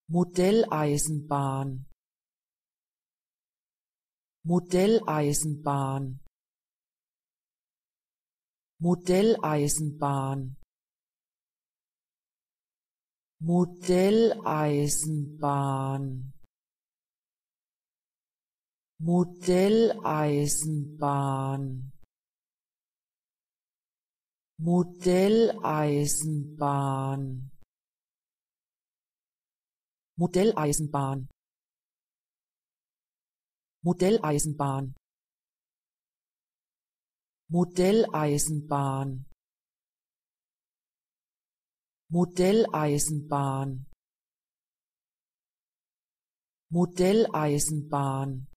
Modelleisenbahn, Modelleisenbahn, Modelleisenbahn, Modelleisenbahn, Modelleisenbahn, Modelleisenbahn, Modelleisenbahn, Modelleisenbahn, Modelleisenbahn, Modelleisenbahn, Modelleisenbahn,